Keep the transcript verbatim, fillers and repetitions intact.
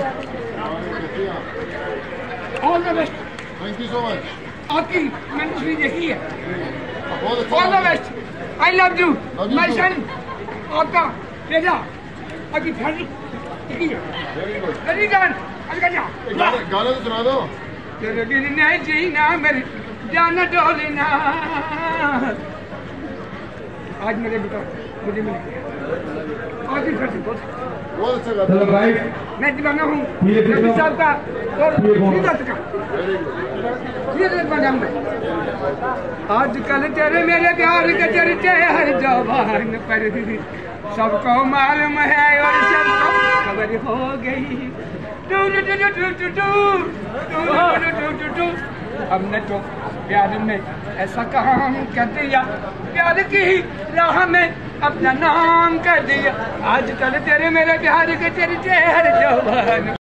All the best. Thank you so much. आपकी मैंने तस्वीर देखी है। बहुत अच्छा। All the best. I love you my son. आपका बेटा आपकी फैमिली देखी है। Very good. गाना गाना तो सुना दो। तेरे दिल नहीं जीना मेरी जान डोलना। आज मेरे बेटा मुझे मिल गया। आज फिर से बहुत बहुत अच्छा गाना। चलो भाई मैं दीवाना हूँ नबी साहब का और सीरत का। सीरत का नाम है। आजकल तेरे मेरे प्यार के चर्चे हर जवान पर सबको मालूम है और सबको खबर हो गई। टू टू टू टू टू टू टू टू टू। हमने तो प्यार में ऐसा काम कर दिया, प्यार की राह में अपना नाम कर दिया। आजकल तेरे मेरे प्यार के चर्चे हर जवान